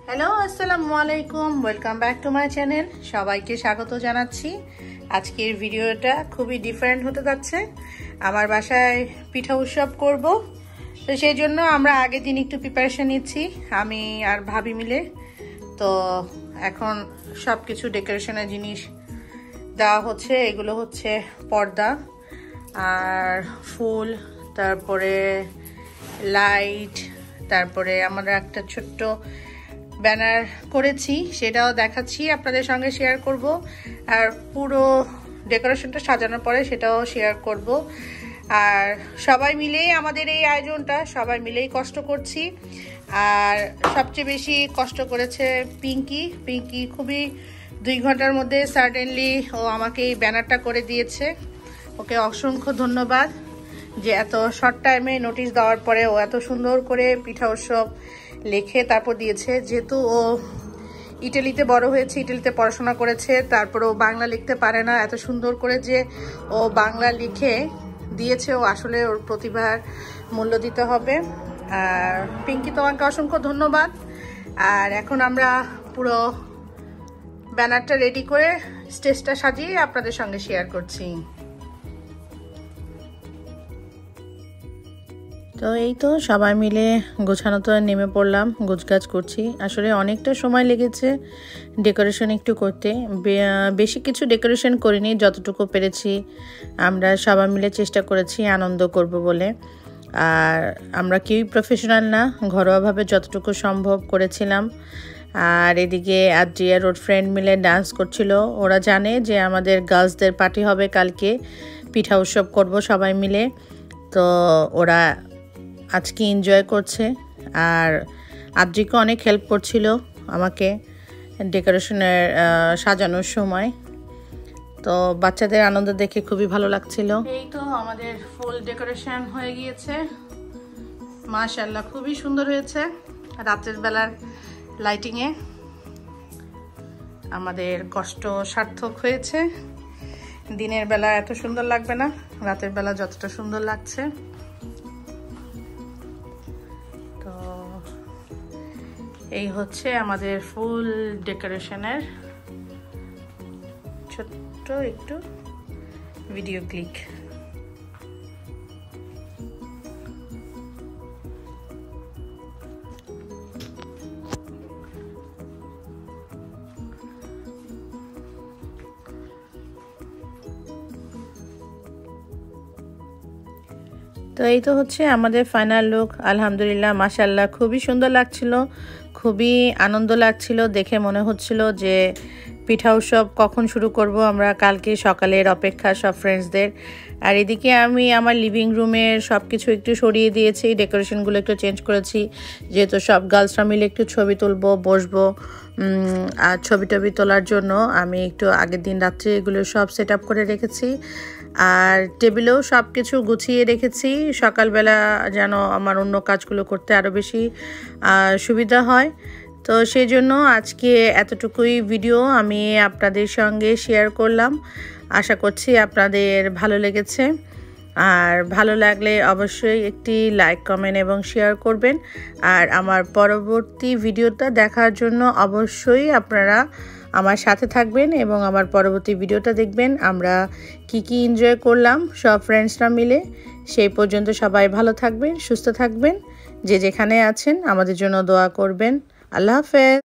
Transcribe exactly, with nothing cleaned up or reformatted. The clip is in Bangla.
হ্যালো, আসসালামু আলাইকুম, welcome back to my channel. সবাইকে স্বাগত জানাচ্ছি। আজকের ভিডিওটা খুবই ডিফারেন্ট হতে যাচ্ছে। আমার বাসায় পিঠা উৎসব করব, তো সেই জন্য আমরা আগের দিন একটু প্রিপারেশন নিচ্ছি আমি আর ভাবি মিলে। তো এখন সব কিছু ডেকোরেশনের জিনিস দেওয়া হচ্ছে। এগুলো হচ্ছে পর্দা আর ফুল, তারপরে লাইট, তারপরে আমরা একটা ছোট্ট ব্যানার করেছি, সেটাও দেখাচ্ছি, আপনাদের সঙ্গে শেয়ার করব। আর পুরো ডেকোরেশনটা সাজানোর পরে সেটাও শেয়ার করব। আর সবাই মিলেই আমাদের এই আয়োজনটা, সবাই মিলেই কষ্ট করছি। আর সবচেয়ে বেশি কষ্ট করেছে পিঙ্কি। পিঙ্কি খুবই দুই ঘন্টার মধ্যে সার্টেনলি ও আমাকে এই ব্যানারটা করে দিয়েছে। ওকে অসংখ্য ধন্যবাদ যে এত শর্ট টাইমে নোটিশ দেওয়ার পরে ও এত সুন্দর করে পিঠা উৎসব লিখে তারপর দিয়েছে। যেহেতু ও ইটালিতে বড় হয়েছে, ইটালিতে পড়াশোনা করেছে, তারপর ও বাংলা লিখতে পারে না, এত সুন্দর করে যে ও বাংলা লিখে দিয়েছে, ও আসলে ওর প্রতিভার মূল্য দিতে হবে। আর পিঙ্কি, তোমাকে অসংখ্য ধন্যবাদ। আর এখন আমরা পুরো ব্যানারটা রেডি করে স্টেজটা সাজিয়ে আপনাদের সঙ্গে শেয়ার করছি। তো এই তো সবাই মিলে গোছানো তো নেমে পড়লাম, গোছগাছ করছি। আসলে অনেকটা সময় লেগেছে ডেকোরেশন একটু করতে, বেশি কিছু ডেকোরেশন করিনি, যতটুকু পেরেছি আমরা সবাই মিলে চেষ্টা করেছি আনন্দ করব বলে। আর আমরা কেউই প্রফেশনাল না, ঘরোয়াভাবে যতটুকু সম্ভব করেছিলাম। আর এদিকে আদ্রিয়া ওর ফ্রেন্ড মিলে ডান্স করছিল। ওরা জানে যে আমাদের গার্লসদের পার্টি হবে কালকে, পিঠা উৎসব করব সবাই মিলে। তো ওরা আজকে এনজয় করছে। আর আদ্রিকে অনেক হেল্প করছিল আমাকে ডেকোরেশনের সাজানোর সময়। তো বাচ্চাদের আনন্দ দেখে খুবই ভালো লাগছিল। এই তো আমাদের ফুল ডেকোরেশন হয়ে গিয়েছে, মাশাআল্লাহ খুবই সুন্দর হয়েছে। রাতের বেলার লাইটিংয়ে আমাদের কষ্ট সার্থক হয়েছে। দিনের বেলা এত সুন্দর লাগবে না, রাতের বেলা যতটা সুন্দর লাগছে। তো এই হচ্ছে আমাদের ফুল ডেকোরেশনের ছোট্ট একটু ভিডিও ক্লিক। তো এই তো হচ্ছে আমাদের ফাইনাল লুক। আলহামদুলিল্লাহ, মাশাআল্লাহ খুবই সুন্দর লাগছিল, খুবই আনন্দ লাগছিল। দেখে মনে হচ্ছিল যে পিঠা উৎসব কখন শুরু করব আমরা, কালকে সকালের অপেক্ষা সব ফ্রেন্ডসদের। আর এদিকে আমি আমার লিভিং রুমের সব কিছু একটু সরিয়ে দিয়েছি, ডেকোরেশনগুলো একটু চেঞ্জ করেছি, যেহেতু সব গার্লসরা মিলে একটু ছবি তুলবো, বসবো। আর ছবি টবি তোলার জন্য আমি একটু আগের দিন রাত্রে এগুলো সব সেট আপ করে রেখেছি। আর টেবিলেও সব কিছু গুছিয়ে রেখেছি, সকালবেলা যেন আমার অন্য কাজগুলো করতে আরও বেশি সুবিধা হয়। তো সেই জন্য আজকে এতটুকুই ভিডিও আমি আপনাদের সঙ্গে শেয়ার করলাম। আশা করছি আপনাদের ভালো লেগেছে। আর ভালো লাগলে অবশ্যই একটি লাইক, কমেন্ট এবং শেয়ার করবেন। আর আমার পরবর্তী ভিডিওটা দেখার জন্য অবশ্যই আপনারা আমার সাথে থাকবেন এবং আমার পরবর্তী ভিডিওটা দেখবেন আমরা কি কি এনজয় করলাম সব ফ্রেন্ডসরা মিলে। সেই পর্যন্ত সবাই ভালো থাকবেন, সুস্থ থাকবেন, যে যেখানে আছেন আমাদের জন্য দোয়া করবেন। আল্লাহ হাফেজ।